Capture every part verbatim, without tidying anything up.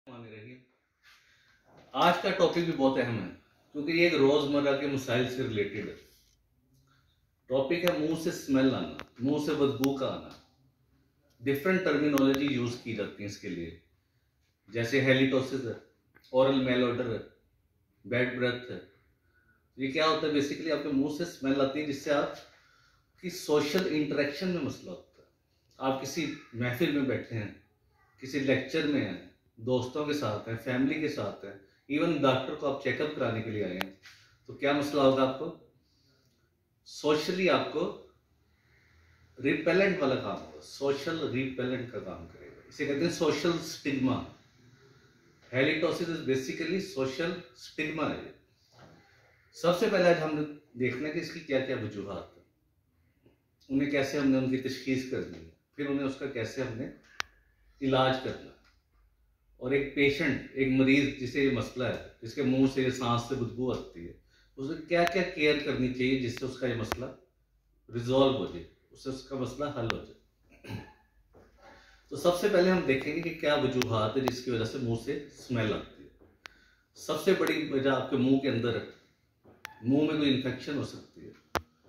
मानी रही। आज का टॉपिक भी बहुत अहम है क्योंकि ये एक रोजमर्रा के मसाइल से रिलेटेड है। टॉपिक है मुंह से स्मेल आना, मुंह से बदबू का आना। डिफरेंट टर्मिनोलॉजी यूज की जाती है इसके लिए, जैसे हेलिटोसिस है, ओरल मेल ओडर है, बैड ब्रेथ है। ये क्या होता है? बेसिकली आपके मुंह से स्मेल आती है जिससे आपकी सोशल इंटरेक्शन में मसला होता है। आप किसी महफिल में बैठे हैं, किसी लेक्चर में हैं, दोस्तों के साथ हैं, फैमिली के साथ हैं, इवन डॉक्टर को आप चेकअप कराने के लिए आए हैं, तो क्या मसला होगा? आपको सोशली आपको रिपेलेंट वाला काम होगा, सोशल रिपेलेंट का काम करेगा। इसे कहते हैं social stigma. Halitosis is basically social stigma है। सबसे पहले आज हम देखना है कि इसकी क्या क्या वजूहात है, उन्हें कैसे हमने उनकी तशखीस करनी है, फिर उन्हें उसका कैसे हमने इलाज करना। और एक पेशेंट, एक मरीज जिसे ये मसला है, जिसके मुंह से ये सांस से बदबू आती है, उसे क्या क्या केयर करनी चाहिए जिससे उसका ये मसला रिजॉल्व हो जाए, उससे उसका मसला हल हो जाए। तो सबसे पहले हम देखेंगे कि क्या वजूहात है जिसकी वजह से मुंह से स्मेल आती है। सबसे बड़ी वजह आपके मुंह के अंदर, मुंह में कोई इन्फेक्शन हो सकती है।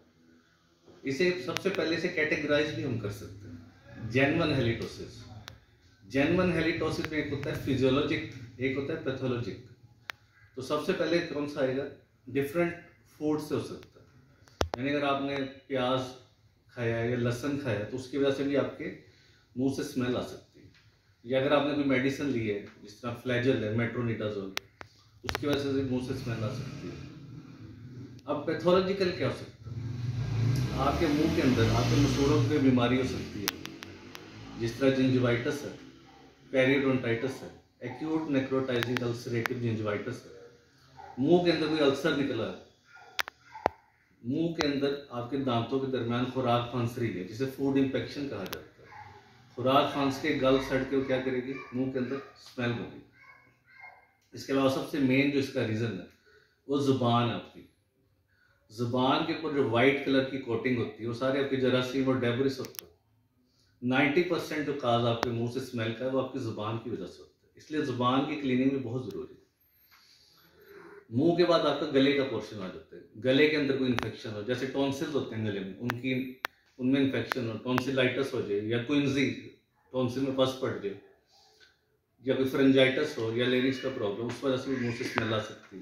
इसे सबसे पहले से कैटेगराइज भी हम कर सकते हैं। जेन्युइन हेलिटोसिस, जेन्युइन हेलिटोसिस में एक होता है फिजियोलॉजिक, एक होता है पैथोलॉजिक। तो सबसे पहले कौन सा आएगा? डिफरेंट फूड से हो सकता है। यानी अगर आपने प्याज खाया है या लहसुन खाया है तो उसकी वजह से भी आपके मुंह से स्मेल आ सकती है। या अगर आपने कोई मेडिसिन ली है, जिस तरह फ्लैजल है, मेट्रोनिडाजोल, उसकी वजह से मुंह से स्मेल आ सकती है। अब पैथोलॉजिकल क्या हो सकता है? आपके मुंह के अंदर आपके मसूड़ों की बीमारी हो सकती है, जिस तरह जिंजिवाइटिस है, पेरियोडोंटाइटिस है, एक्यूट नेक्रोटाइजिंग अल्सरेटिव जिंजिवाइटिस है। मुंह के अंदर कोई अल्सर निकला है, मुंह के अंदर आपके दांतों के दरमियान खुराक फंस रही है, जिसे फूड इंफेक्शन कहा जाता है। खुराक फंस के गल सड़ के वो क्या करेगी? मुंह के अंदर स्मेल होगी। इसके अलावा सबसे मेन जो इसका रीजन है वो जुबान है। आपकी जुबान के ऊपर जो व्हाइट कलर की कोटिंग होती है वो सारे आपके जरासीम और डेब्रिस होते हैं। नाइन्टी परसेंट जो काज आपके मुंह से स्मेल का है वो आपकी जुबान की वजह से होता है। इसलिए जुबान की क्लीनिंग भी बहुत जरूरी है। मुंह के बाद आपका गले का पोर्शन आ जाता है। गले के अंदर कोई इन्फेक्शन हो, जैसे टॉन्सिल्स होते हैं गले में, उनकी उनमें इन्फेक्शन हो, टॉन्सिलाइटिस हो जाए, या क्विंजी, टॉन्सिल में पस पड़ जाए, या कोई फ्रेंजाइटिस हो, या लेरिंक्स का प्रॉब्लम, उस वजह से भी मुंह से स्मेल आ सकती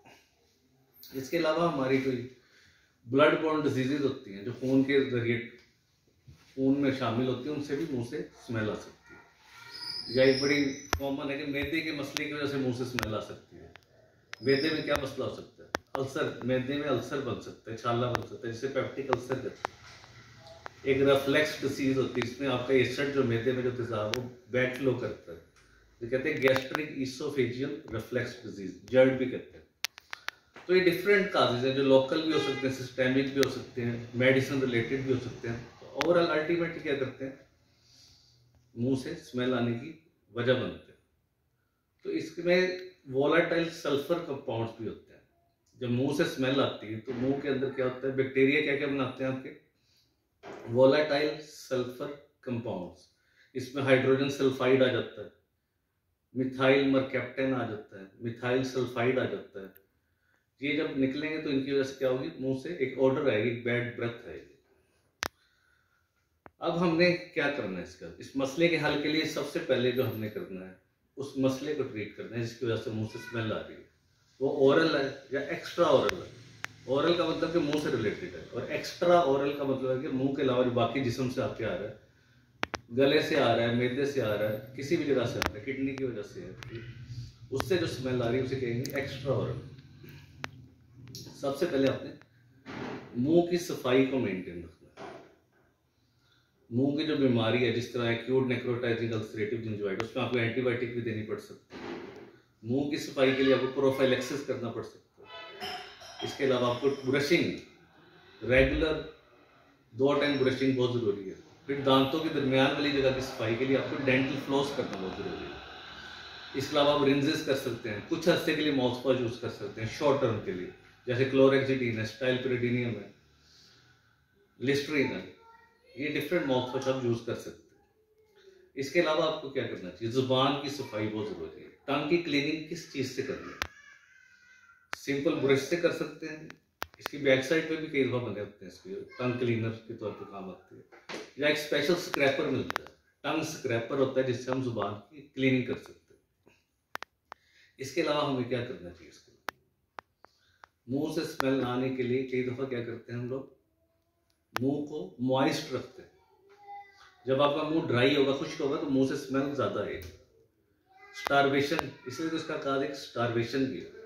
है। इसके अलावा हमारी कोई ब्लड बॉर्न डिजीजेज होती हैं जो खून के जरिए खून में शामिल होती है, उनसे भी मुंह से स्मेल आ सकती है। या एक बड़ी कॉमन है कि मैदे के मसले की वजह से मुंह से स्मेल आ सकती है। मैदे में क्या मसला हो सकता है? अल्सर, मैदे में अल्सर बन सकता है, छाला बन सकता है, जिसे पेप्टिक अल्सर कहते हैं। एक रिफ्लेक्स डिसीज होती है, इसमें आपका एसिड जो मैदे में जो तेजाब वो बैक फ्लो करता है, जो कहते हैं gastric oesophageal reflex disease, GERD भी कहते हैं। तो ये डिफरेंट काजेज हैं जो लोकल भी हो सकते हैं, सिस्टेमिक भी हो सकते हैं, मेडिसिन रिलेटेड भी हो सकते हैं। तो ओवरऑल अल्टीमेटली क्या करते हैं? मुंह से स्मेल आने की वजह बनते हैं। तो इसमें वोलाटाइल सल्फर कंपाउंड्स भी होते हैं। जब मुंह से स्मेल आती है तो मुंह के अंदर क्या होता है? बैक्टीरिया क्या क्या बनाते हैं आपके? Volatile sulphur compounds. इसमें हाइड्रोजन सल्फाइड आ जाता है, मिथाइल मरकैप्टेन आ जाता है, मिथाइल सल्फाइड आ जाता है। ये जब निकलेंगे तो इनकी वजह से क्या होगी? मुंह से एक ऑर्डर आएगी, एक बैड ब्रेथ आएगी। अब हमने क्या करना है इसका, इस मसले के हल के लिए सबसे पहले जो हमने करना है उस मसले को ट्रीट करना है जिसकी वजह से मुंह से स्मेल आ रही है। वो ओरल है या एक्स्ट्रा ओरल है। ओरल का मतलब कि मुंह से रिलेटेड है, और एक्स्ट्रा ओरल का मतलब है कि मुंह के अलावा जो बाकी जिस्म से आपके आ रहा है, गले से आ रहा है, मैदे से आ रहा है, किसी भी जगह से आ रहा है, किडनी की वजह से है, उससे जो स्मेल आ रही है उसे कहेंगे एक्स्ट्रा ओरल। सबसे पहले आपने मुंह की सफाई को मेंटेन रखना है। मुंह की जो बीमारी है, जिस तरह एक्यूट नेक्रोटाइजिंग अल्सरेटिव जिंजिवाइटिस, उसमें आपको एंटीबायोटिक भी देनी पड़ सकती है। मुंह की सफाई के लिए आपको प्रोफाइलेक्सिस करना पड़ सकता है। इसके अलावा आपको ब्रशिंग, रेगुलर दो टाइम ब्रशिंग बहुत जरूरी है। फिर दांतों के दरमियान वाली जगह की सफाई के लिए आपको डेंटल फ्लॉस करना बहुत जरूरी है। इसके अलावा आप रिंजेस कर सकते हैं, कुछ हफ्ते के लिए माउथ वॉश यूज कर सकते हैं शॉर्ट टर्म के लिए, जैसे क्लोरेक्सिडीन है, स्टाइलपिरिडीनियम है, लिस्ट्रीन है। ये डिफरेंट माउथ वॉश आप यूज कर सकते हैं। इसके अलावा आपको क्या करना चाहिए? जुबान की सफाई बहुत जरूरी है। टंग की क्लीनिंग किस चीज से करनी है? सिंपल ब्रश से कर सकते हैं, इसकी बैक साइड पे भी कई दफा बने होते हैं, इसके टंग क्लीनर के तौर पे काम आती है, या एक स्पेशल स्क्रैपर मिलता है, टंग स्क्रैपर होता है जिससे हम जुबान की क्लीनिंग कर सकते हैं। इसके अलावा हमें क्या करना चाहिए? इसके मुंह से स्मेल आने के लिए कई दफा क्या करते हैं हम लोग, मुंह को मॉइस्ट रखते हैं। जब आपका मुंह ड्राई होगा, खुश्क होगा, तो मुंह से स्मेल ज्यादा आएगी। स्टारवेशन, इसलिए तो इसका कहा एक स्टारवेशन भी है।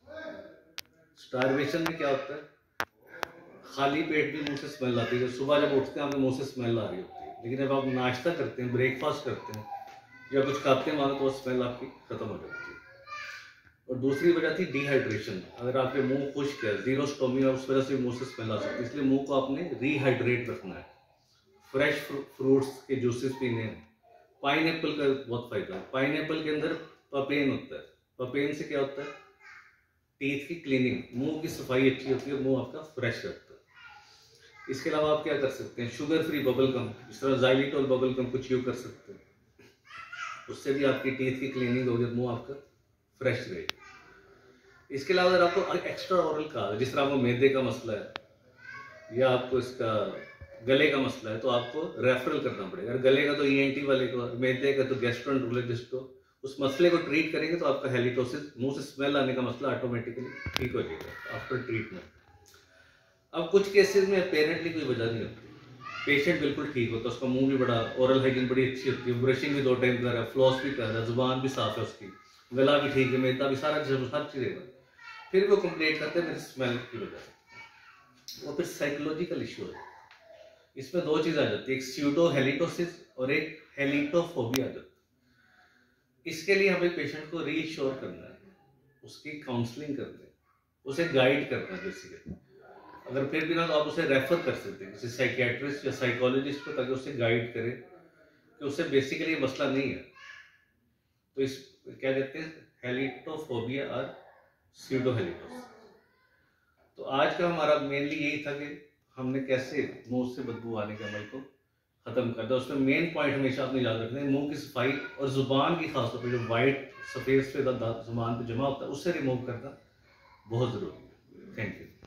स्टारवेशन में क्या होता है, खाली पेट भी मुंह से स्मेल आती है। जब सुबह जब उठते हैं आपके मुंह से स्मेल आ रही होती है, लेकिन जब आप नाश्ता करते हैं, ब्रेकफास्ट करते हैं या कुछ खाते हैं वहां, तो स्मेल आपकी खत्म हो जाती है। और दूसरी वजह थी डिहाइड्रेशन। अगर आपके मुंह खुश्क है, जीरो स्टोमी है, उस वजह से मुंह से स्मेल आ सकती है। इसलिए मुंह को आपने रीहाइड्रेट रखना है। फ्रेश फ्रूट्स के जूसेस पीने हैं। पाइन एप्पल का बहुत फायदा है। पाइन एप्पल के अंदर पपेन होता है। पपेन से क्या होता है, टीथ की क्लीनिंग, मुंह की सफाई अच्छी होती है, मुंह आपका फ्रेश रहता है। इसके अलावा आप क्या कर सकते हैं, शुगर फ्री बबल गम, इस तरह जाइलिटोल बबल गम कुछ यूज कर सकते हैं, उससे भी आपकी टीथ की क्लीनिंग होगी, मुंह आपका फ्रेश रहेगा। इसके अलावा अगर आपको एक्स्ट्रा ओरल का, जिस तरह आपको मैदे का मसला है या आपको इसका गले का मसला है, तो आपको रेफरल करना पड़ेगा। अगर गले का तो ईएनटी वाले को, मैदे का तो गैस्ट्रोएंटरोलॉजिस्ट को। उस मसले को ट्रीट करेंगे तो आपका हेलिटोसिस, मुंह से स्मेल आने का मसला ऑटोमेटिकली ठीक हो जाएगा आफ्टर ट्रीटमेंट। अब कुछ केसेस में अपेरेंटली कोई वजह नहीं होती, पेशेंट बिल्कुल ठीक होता है, उसका मुंह भी बड़ा, ओरल हाइजीन बड़ी अच्छी होती है, ब्रशिंग भी दो टाइम कर रहा है, फ्लॉस भी कर रहा है, जुबान भी साफ है उसकी, गला भी ठीक है, मैदा भी, सारा चीज हर चीज है, फिर वो कंप्लेंट करते हैं मेरी स्मेल की वजह से। वो फिर साइकोलॉजिकल इश्यू है। इसमें दो चीज आ जाती है, एक स्यूडो हेलिटोसिस और एक हेलिटोफोबिया आ जाती है। इसके लिए हमें पेशेंट को रीश्योर करना है, उसकी काउंसलिंग करनी है, उसे गाइड करना है बेसिकली। अगर फिर भी ना, तो आप उसे रेफर कर सकते हैं किसी साइकियाट्रिस्ट या साइकोलॉजिस्ट को, ताकि उसे गाइड करे कि उससे बेसिकली ये मसला नहीं है। तो इस क्या कहते हैं, हेलिटोफोबिया और स्यूडो हेलिटोसिस। तो आज का हमारा मेनली यही था कि हमने कैसे मुंह से बदबू आने के अमल को खत्म कर दिया। उसमें मेन पॉइंट हमेशा आपने याद रखना है, मुंह की सफाई और जुबान की खासतौर पर जो वाइट सफेद सफेद जुबान पे जमा होता है, उससे रिमूव करना बहुत जरूरी है। Thank you.